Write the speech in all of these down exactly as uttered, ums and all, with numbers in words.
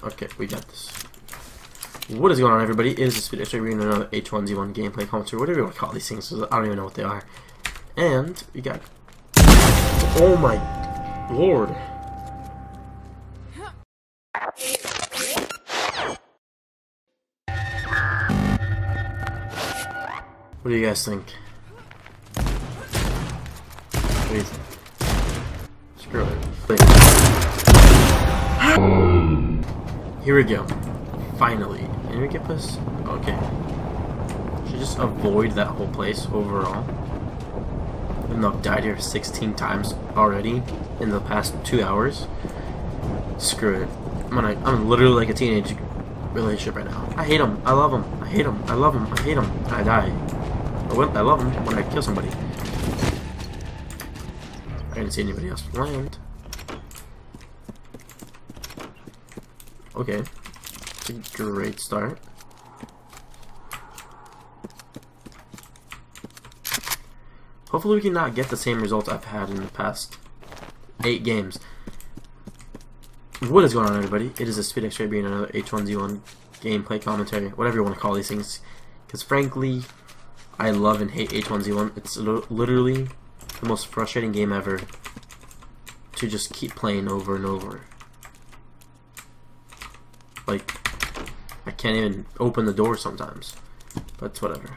Okay, we got this. What is going on, everybody? It is the Speed X-Ray bringing another H one Z one gameplay commentary, whatever you want to call these things, I don't even know what they are. And we got... Oh my lord. What do you guys think? What do you think? Screw it. Here we go. Finally. Did we get this? Okay. Should just avoid that whole place overall. Even though I've died here sixteen times already in the past two hours. Screw it. I'm gonna, I'm literally like a teenage relationship right now. I hate him. I love him. I hate him. I love him. I hate him. I die. I, I love him when I kill somebody. I didn't see anybody else land. Okay. It's a great start. Hopefully we can not get the same results I've had in the past eight games. What is going on, everybody? It is a Speed X-Ray being another H one Z one gameplay commentary, whatever you want to call these things. Because frankly, I love and hate H one Z one. It's literally the most frustrating game ever to just keep playing over and over. Like, I can't even open the door sometimes. But it's whatever.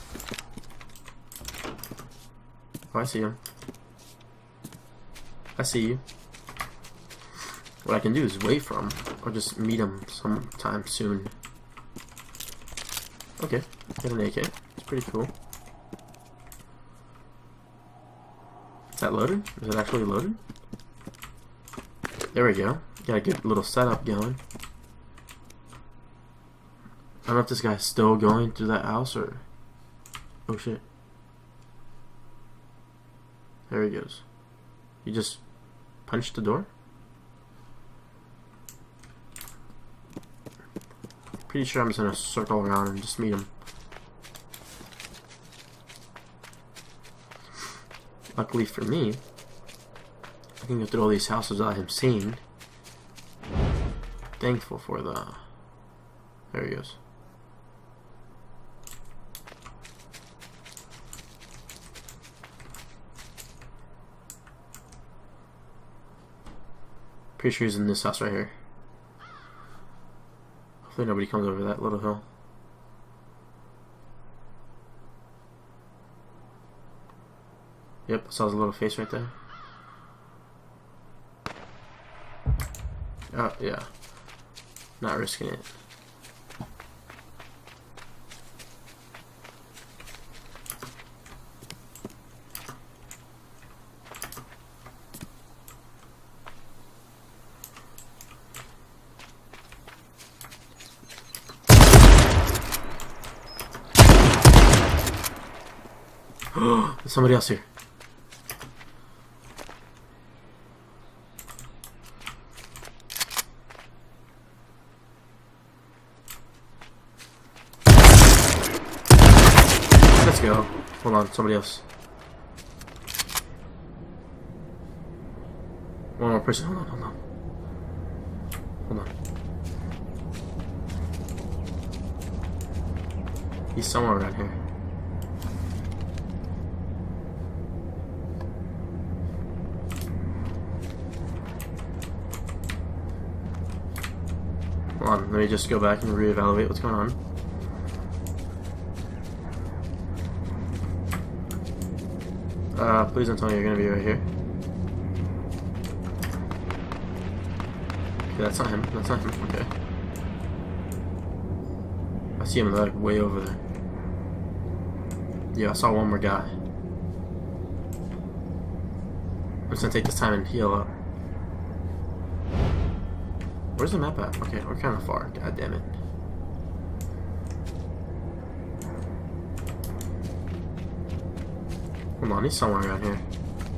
Oh, I see him. I see you. What I can do is wait for him, or just meet him sometime soon. Okay, get an A K. It's pretty cool. Is that loaded? Is it actually loaded? There we go. Got a good little setup going. I don't know if this guy's still going through that house or... Oh shit. There he goes. He just punched the door? Pretty sure I'm just gonna circle around and just meet him. Luckily for me, I can go through all these houses without him seeing. Thankful for the... There he goes. Pretty sure he's in this house right here. Hopefully nobody comes over that little hill. Yep, I saw his little face right there. Oh, yeah. Not risking it. There's somebody else here. Let's go. Hold on, somebody else. One more person. Hold on, hold on. Hold on. He's somewhere around here. Hold on, let me just go back and reevaluate what's going on. Uh, please don't tell me you're gonna be right here. Okay, that's not him. That's not him. Okay. I see him like way over there. Yeah, I saw one more guy. I'm just gonna take this time and heal up. Where's the map at? Okay, we're kind of far. God damn it. Hold on, he's somewhere around here.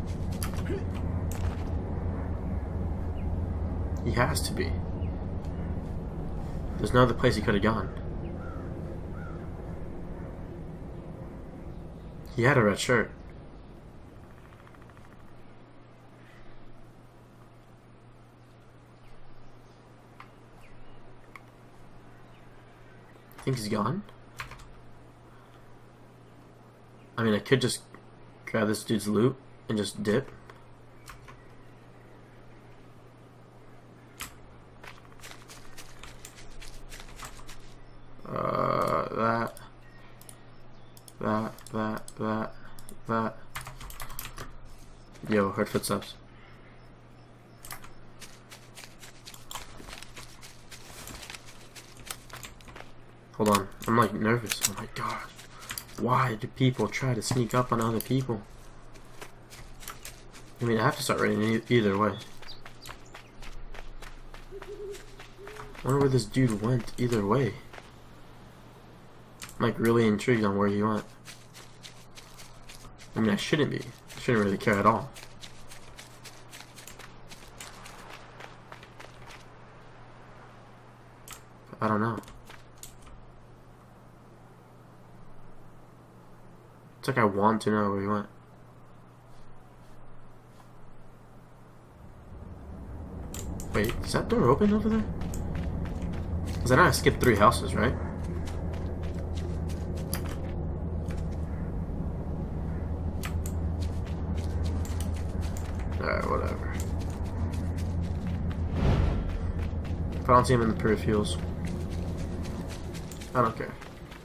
He has to be. There's no other place he could have gone. He had a red shirt. think he's gone. I mean, I could just grab this dude's loot and just dip. Uh, that, that, that, that, that. Yo, heard footsteps. Hold on, I'm like nervous. Oh my gosh. Why do people try to sneak up on other people? I mean, I have to start running e either way. I wonder where this dude went either way. I'm like really intrigued on where he went. I mean, I shouldn't be. I shouldn't really care at all. I don't know. It's like I want to know where he went. Wait, is that door open over there? Because I know I skipped three houses, right? Alright, whatever. If I don't see him in the peripherals, I don't care.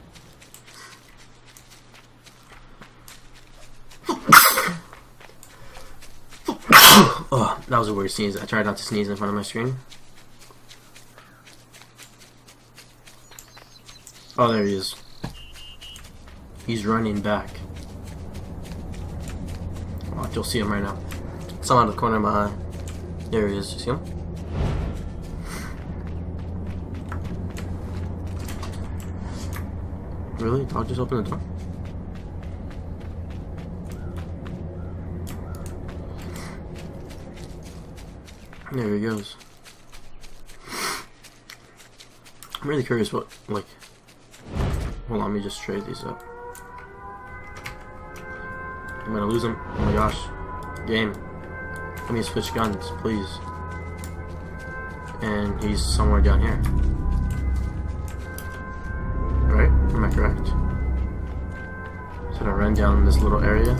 Oh, that was a weird sneeze. I tried not to sneeze in front of my screen. Oh, there he is. He's running back. Oh, you'll see him right now. It's out of the corner of my eye. There he is. You see him? Really? Dog just opened the door? There he goes. I'm really curious what, like... Hold on, let me just trade these up. I'm gonna lose him. Oh my gosh. Game. Let me switch guns, please. And he's somewhere down here. Right? Am I correct? So I run down this little area.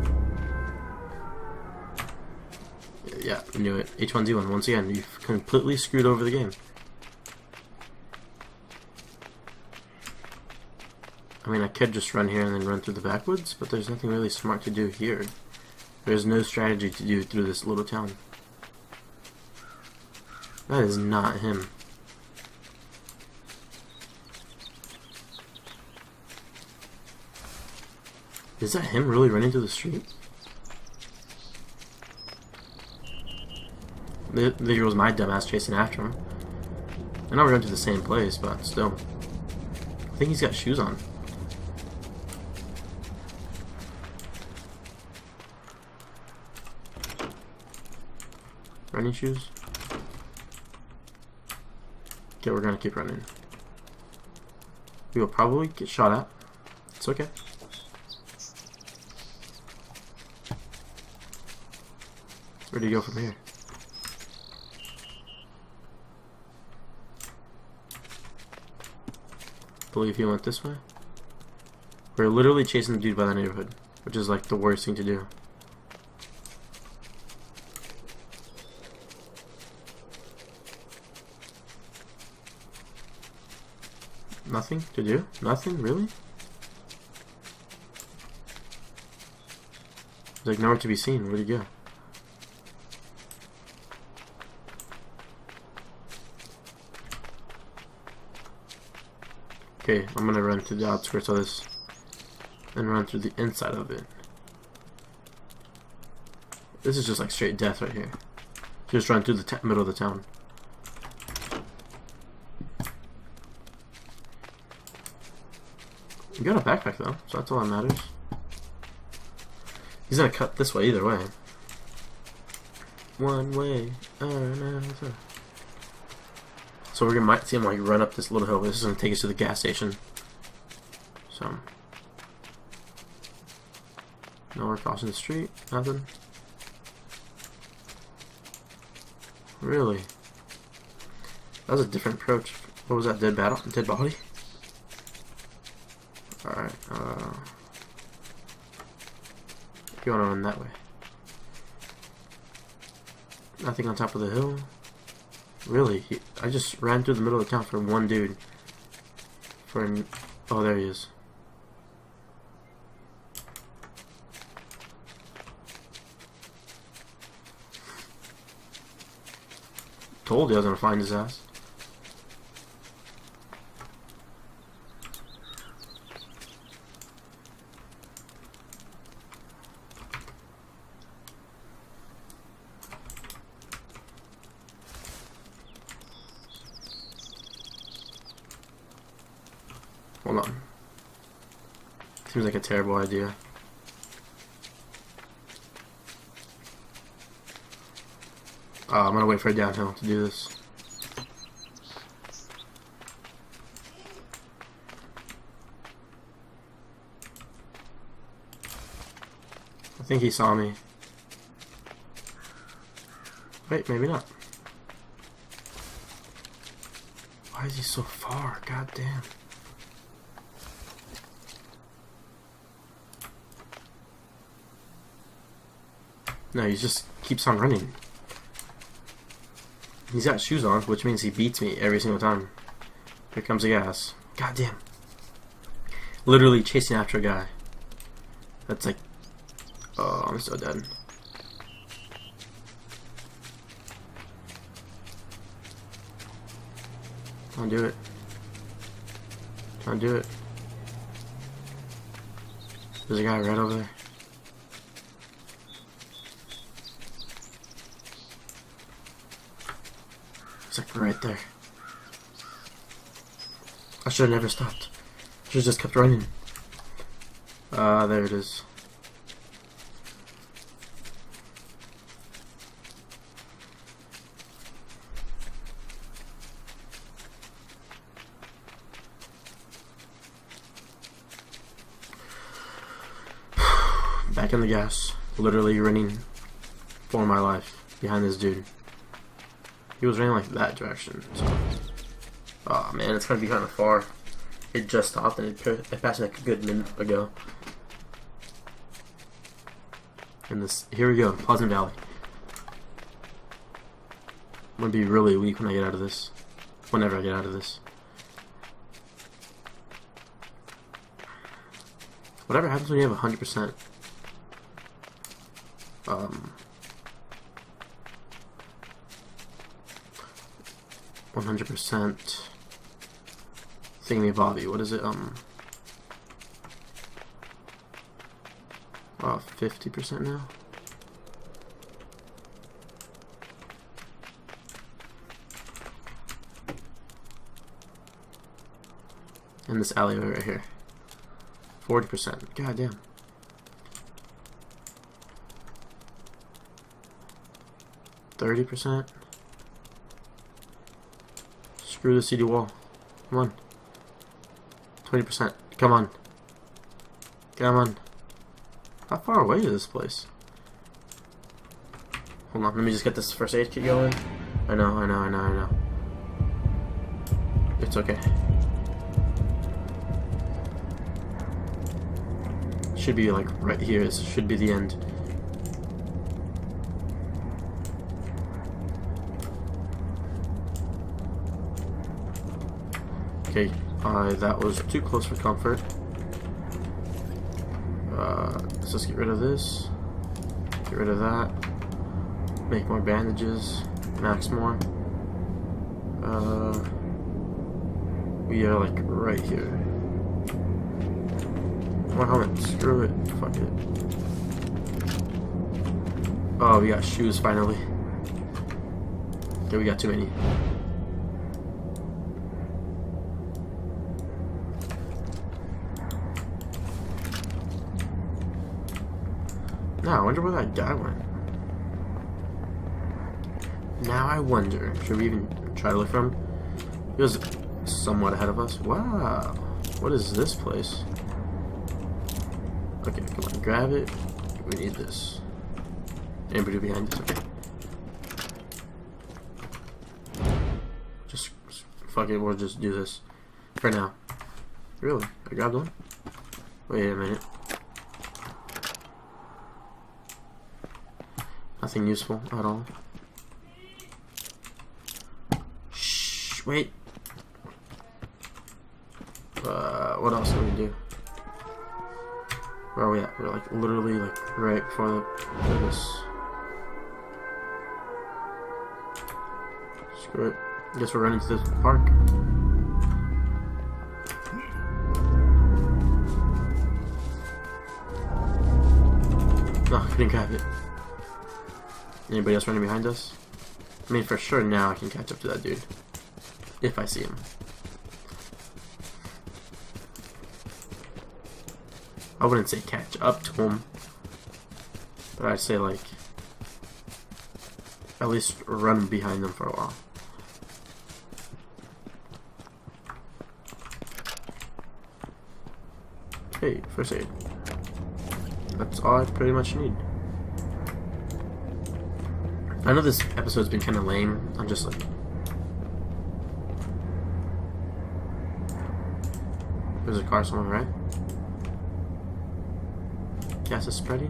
Yeah, I knew it. H one Z one, once again, you've completely screwed over the game. I mean, I could just run here and then run through the backwoods, but there's nothing really smart to do here. There's no strategy to do through this little town. That is not him. Is that him really running through the street? There goes my dumbass chasing after him. I know we're going to the same place, but still. I think he's got shoes on. Running shoes? Okay, we're gonna keep running. We will probably get shot at. It's okay. Where do you go from here? I believe he went this way. We're literally chasing the dude by the neighborhood, which is like the worst thing to do. Nothing to do? Nothing? Really? There's like nowhere to be seen. Where'd he go? Okay, I'm gonna run through the outskirts of this and run through the inside of it. This is just like straight death right here. Just run through the t middle of the town. You got a backpack though, so that's all that matters. He's gonna cut this way either way. One way or another. So we're gonna might see him like run up this little hill. This is gonna take us to the gas station. So no, we're crossing the street. Nothing. Really? That was a different approach. What was that? Dead battle? Dead body? Alright, uh... you wanna run that way. Nothing on top of the hill? Really? He, I just ran through the middle of the town for one dude. For an... Oh, there he is. Told you I was gonna find his ass. Hold on. Seems like a terrible idea. Uh, I'm gonna wait for it downhill to do this. I think he saw me. Wait, maybe not. Why is he so far? God damn. No, he just keeps on running. He's got shoes on, which means he beats me every single time. Here comes the gas. God damn. Literally chasing after a guy. That's like... Oh, I'm so dead. Don't do it. Don't do it. There's a guy right over there. It's like right there. I should have never stopped. Should have just kept running. Ah, uh, there it is. Back in the gas. Literally running for my life behind this dude. He was running like that direction. So. Oh man, it's gonna be kind of far. It just stopped and it, it passed like a good minute ago. And this, here we go, Pleasant Valley. I'm gonna be really weak when I get out of this. Whenever I get out of this. Whatever happens when you have one hundred percent. Um... one hundred percent thingy-bobby. What is it? Um. Oh, fifty percent now. In this alleyway right here. forty percent. God damn. thirty percent. Screw the C D wall. Come on. twenty percent. Come on. Come on. How far away is this place? Hold on, let me just get this first aid kit going. I know, I know, I know, I know. It's okay. Should be like right here. This should be the end. Okay, uh, that was too close for comfort. Uh, let's just get rid of this. Get rid of that. Make more bandages. Max more. Uh, we are like right here. More helmet. Screw it. Fuck it. Oh, we got shoes finally. Okay, we got too many. Now, I wonder where that guy went. Now I wonder, should we even try to look for him? He was somewhat ahead of us. Wow. What is this place? Okay, come on, grab it. We need this. Anybody behind us? Okay. Just, fuck it, we'll just do this. For now. Really? I grabbed one? Wait a minute. Nothing useful at all. Shh, wait. Uh, what else can we do? Where are we at? We're like literally like right before the this. Screw it. I guess we're running to this park. No, I couldn't grab it. Anybody else running behind us? I mean, for sure now I can catch up to that dude. If I see him. I wouldn't say catch up to him. But I'd say like at least run behind them for a while. Hey, first aid. That's all I pretty much need. I know this episode's been kind of lame. I'm just like... There's a car somewhere, right? Gas is spreading?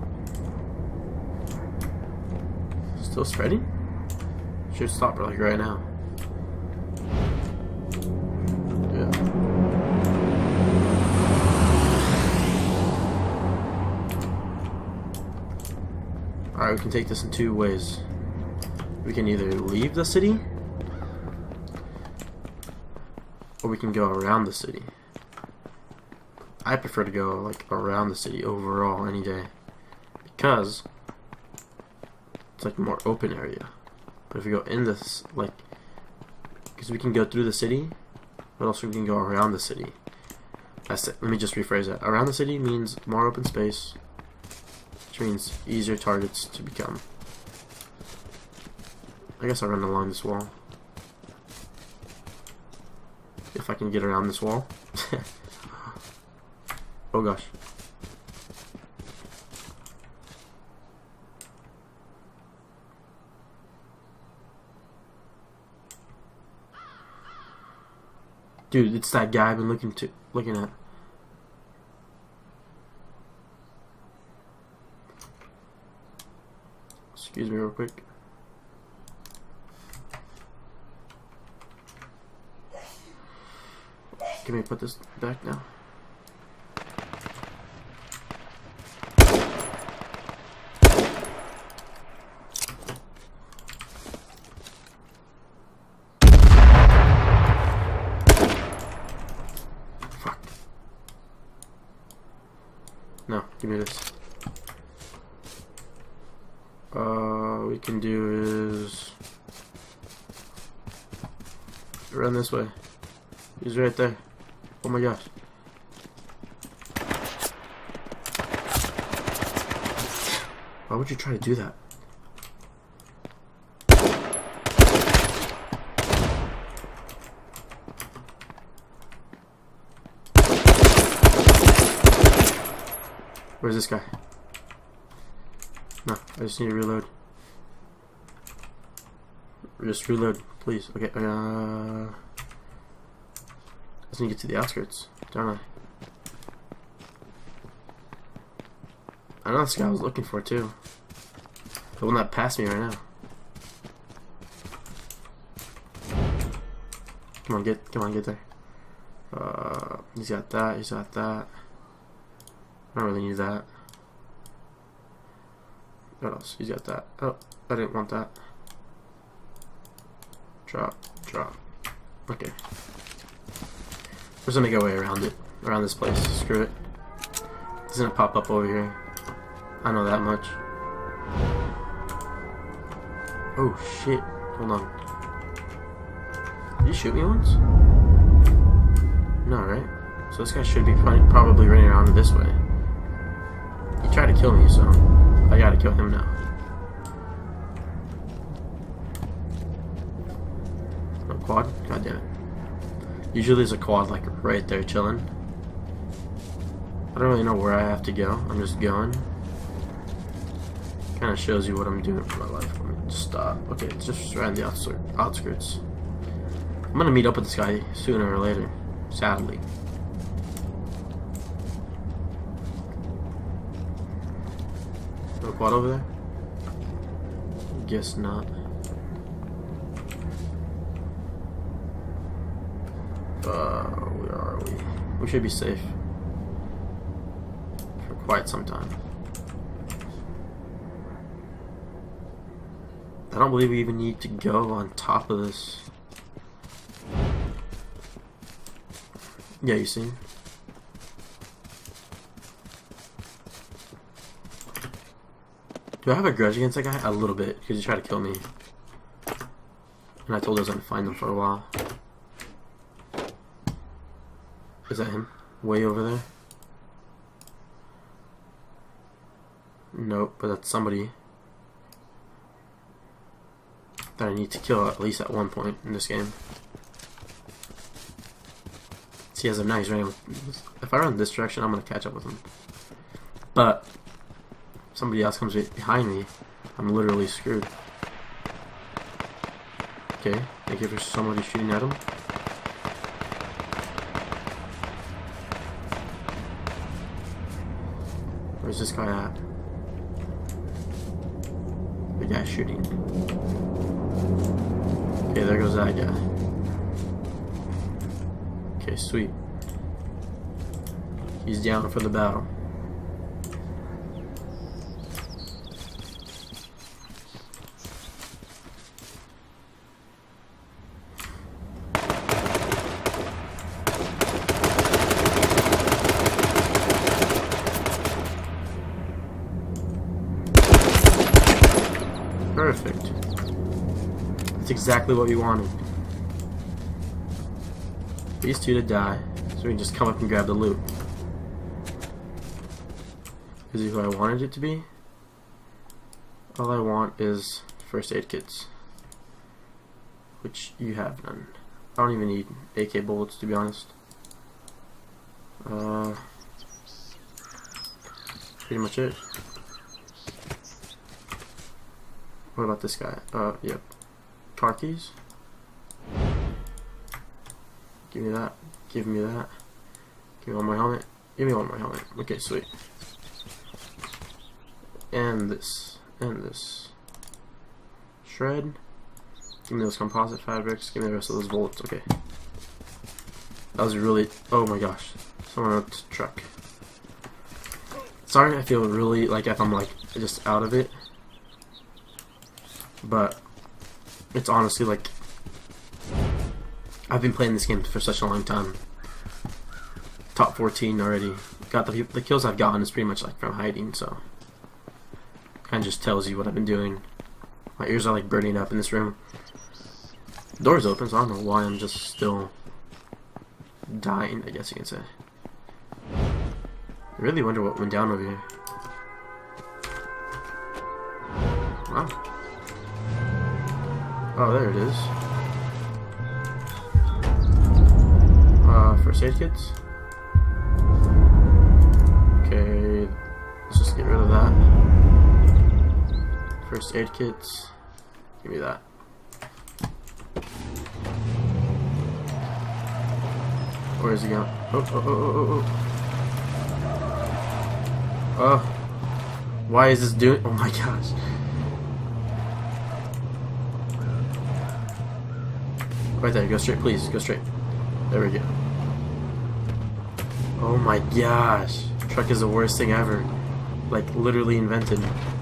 Still spreading? Should stop like right now. Yeah. Alright, we can take this in two ways. We can either leave the city, or we can go around the city. I prefer to go like around the city overall any day, because it's like a more open area. But if we go in this, like, because we can go through the city, but also we can go around the city. That's it. Let me just rephrase that. Around the city means more open space, which means easier targets to become. I guess I'll run along this wall. If I can get around this wall. Oh gosh. Dude, it's that guy I've been looking to looking at. Excuse me real quick. Can we put this back now? Fuck. No, give me this. Uh, we can do is run this way. He's right there. Oh my gosh. Why would you try to do that? Where's this guy? No, I just need to reload. Just reload, please. Okay, uh... I need to get to the outskirts, don't I? I know this guy I was looking for too. The one that passed me right now. Come on, get, come on, get there. Uh, he's got that. He's got that. I don't really need that. What else? He's got that. Oh, I didn't want that. Drop, drop. Okay. We're just gonna go way around it, around this place. Screw it. It's gonna pop up over here. I know that much. Oh shit! Hold on. Did you shoot me once? No, right? So this guy should be probably running around this way. He tried to kill me, so I gotta kill him now. No quad? God damn it. Usually there's a quad like right there chilling. I don't really know where I have to go. I'm just going. Kind of shows you what I'm doing for my life. Let me just stop. Okay, it's just around the outskirts. I'm gonna meet up with this guy sooner or later. Sadly. quad over there? Guess not. Uh, where are we? We should be safe for quite some time. I don't believe we even need to go on top of this. Yeah, you see? Do I have a grudge against that guy? A little bit, because he tried to kill me. And I told us I'd find him for a while. Is that him? Way over there? Nope, but that's somebody that I need to kill at least at one point in this game. See, as of now, he's running. If I run this direction, I'm gonna catch up with him. But if somebody else comes behind me, I'm literally screwed. Okay, thank you for somebody shooting at him. Where's this guy at? The guy shooting. Okay, there goes that guy. Okay, sweet. He's down for the battle. Perfect. That's exactly what we wanted. These two to die, so we can just come up and grab the loot. Is it who I wanted it to be? All I want is first aid kits, which you have none. I don't even need A K bullets, to be honest. Uh, pretty much it. What about this guy? Uh, yep. Car keys. Give me that. Give me that. Give me one more helmet. Give me one more helmet. Okay, sweet. And this. And this. Shred. Give me those composite fabrics. Give me the rest of those bullets. Okay. That was really... Oh my gosh. Someone on the truck. Sorry, I feel really like if I'm like just out of it. But it's honestly like I've been playing this game for such a long time. Top fourteen already. Got the the kills I've gotten is pretty much like from hiding, so kind of just tells you what I've been doing. My ears are like burning up in this room. The door's open, so I don't know why I'm just still dying, I guess you can say. I really wonder what went down over here. Wow. Oh, there it is. Uh, first aid kits. Okay, let's just get rid of that. First aid kits. Give me that. Where is he going? Oh, oh, oh, oh, oh, oh. Oh. Why is this doing? Oh my gosh. Right there, go straight, please, go straight. There we go. Oh my gosh. Truck is the worst thing ever. Like, literally invented.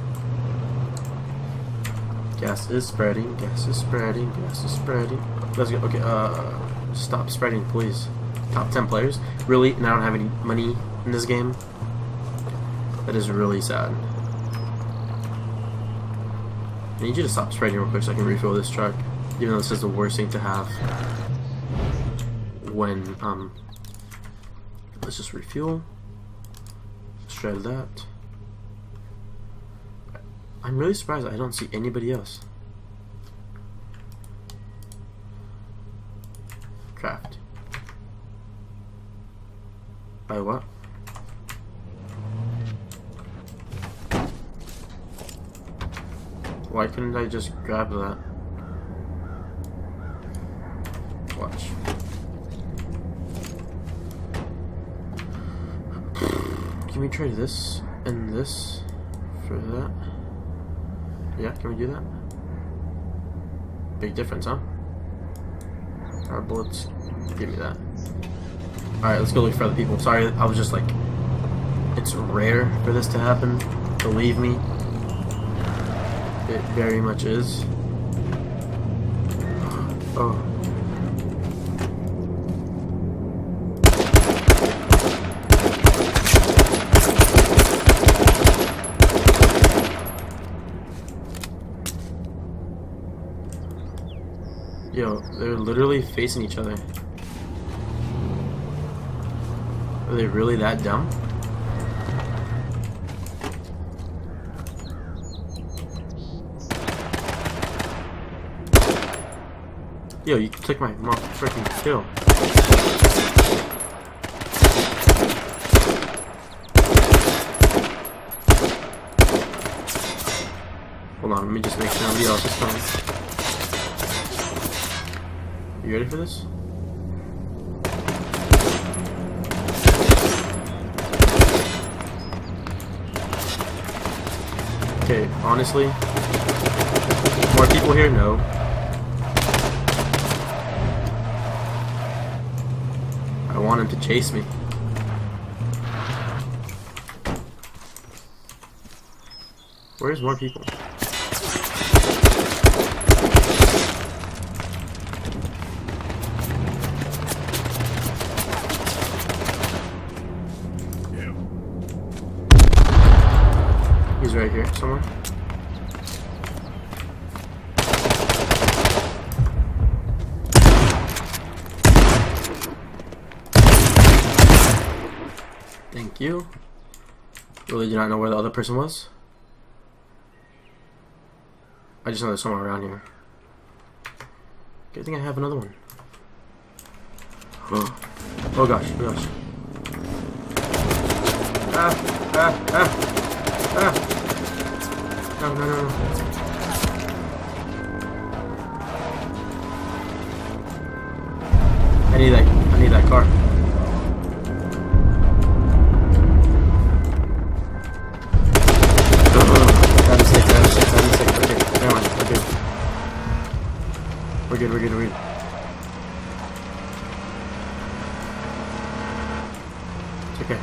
Gas is spreading, gas is spreading, gas is spreading. Let's go, okay, uh, stop spreading, please. Top ten players? Really? And I don't have any money in this game? That is really sad. I need you to stop spreading real quick so I can refill this truck. Even though this is the worst thing to have when, um, let's just refuel, shred that. I'm really surprised I don't see anybody else. Craft. By what? Why couldn't I just grab that? Watch. Can we trade this and this for for that. Yeah, can we do that? Big difference, huh? Our bullets. Give me that. Alright, let's go look for other people. Sorry, I was just like... It's rare for this to happen. Believe me. It very much is. Oh. Yo, they're literally facing each other. Are they really that dumb? Yo, you took my mom freaking kill. Hold on, let me just make sure nobody else is coming. You ready for this? Okay, honestly, more people here? No. I want him to chase me. Where's more people? He's right here somewhere. Thank you. Really do not know where the other person was. I just know there's someone around here. Good thing I have another one. Oh, oh gosh, oh gosh. Ah, ah, ah, ah. No, no, no, no. I need that, I need that car. We're good, we're good, we're good. It's okay.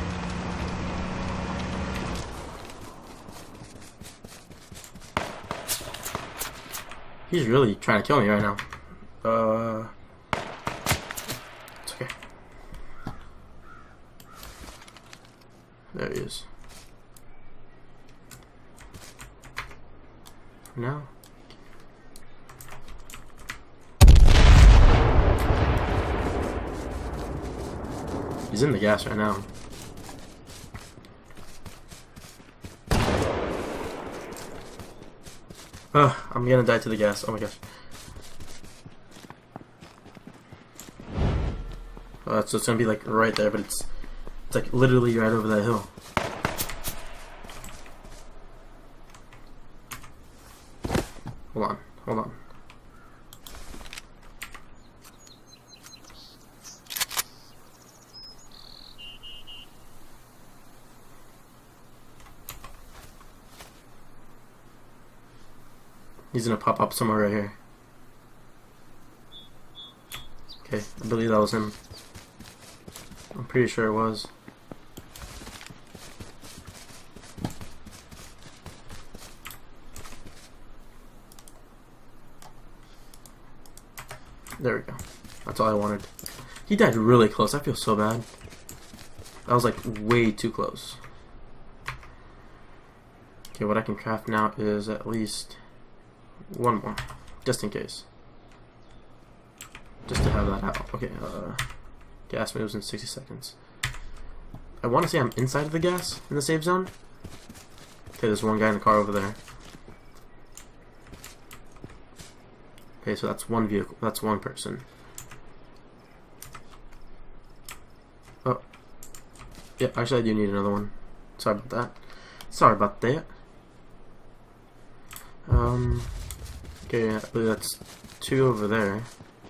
He's really trying to kill me right now. Uh, it's okay. There he is. Now. He's in the gas right now. Ugh, I'm gonna die to the gas. Oh my gosh. Oh, so it's gonna be like right there, but it's it's like literally right over that hill. Hold on, hold on. He's gonna pop up somewhere right here. Okay, I believe that was him. I'm pretty sure it was. There we go. That's all I wanted. He died really close. I feel so bad. That was like way too close. Okay, what I can craft now is at least one more, just in case. Just to have that out. Okay, uh, gas moves in sixty seconds. I want to say I'm inside of the gas in the safe zone. Okay, there's one guy in the car over there. Okay, so that's one vehicle. That's one person. Oh. Yeah, actually I do need another one. Sorry about that. Sorry about that. Um... Okay, I believe that's two over there.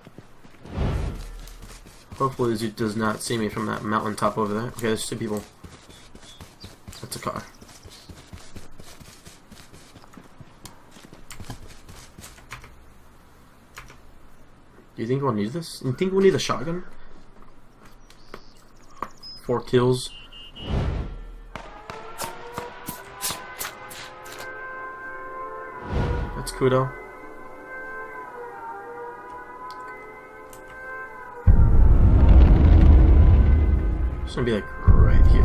Hopefully he does not see me from that mountaintop over there. Okay, there's two people. That's a car. Do you think we'll need this? You think we'll need a shotgun? Four kills. That's Kudo. It's gonna be like right here.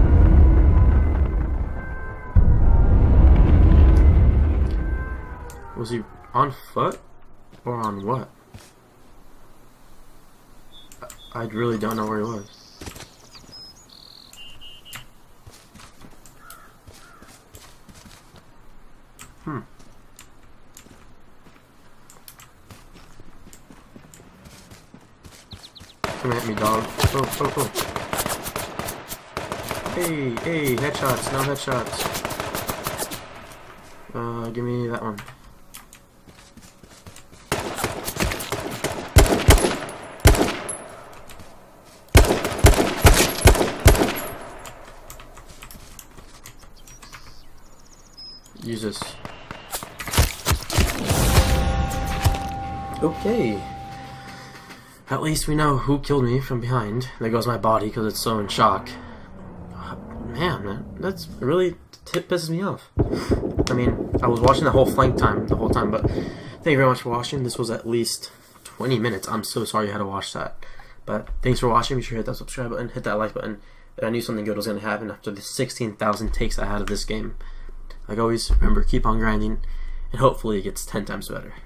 Was he on foot or on what? I really don't know where he was. Hmm. Come at me, dog. Oh, oh, oh. Hey, hey, headshots, no headshots. Uh, give me that one. Use this. Okay. At least we know who killed me from behind. There goes my body because it's so in shock. Uh, man, man, that's really t pisses me off. I mean, I was watching the whole flank time, the whole time, but thank you very much for watching. This was at least twenty minutes. I'm so sorry you had to watch that. But thanks for watching. Be sure to hit that subscribe button, hit that like button. And I knew something good was going to happen after the sixteen thousand takes I had of this game. Like always, remember, keep on grinding, and hopefully it gets ten times better.